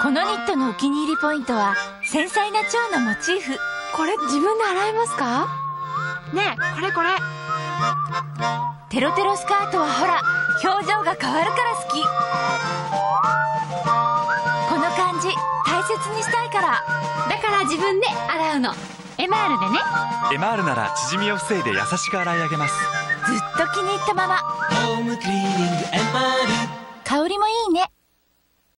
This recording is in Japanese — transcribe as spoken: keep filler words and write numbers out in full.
このニットのお気に入りポイントは繊細な蝶のモチーフ。 これ自分で洗えますか？ねえ、これこれ。 テロテロスカートはほら表情が変わるから好き。この感じ大切にしたいから。 だから自分で洗うの。エマールでね。 エマールなら縮みを防いで優しく洗い上げます。 ずっと気に入ったまま。 ホームクリーニングエマール。 香りもいいね。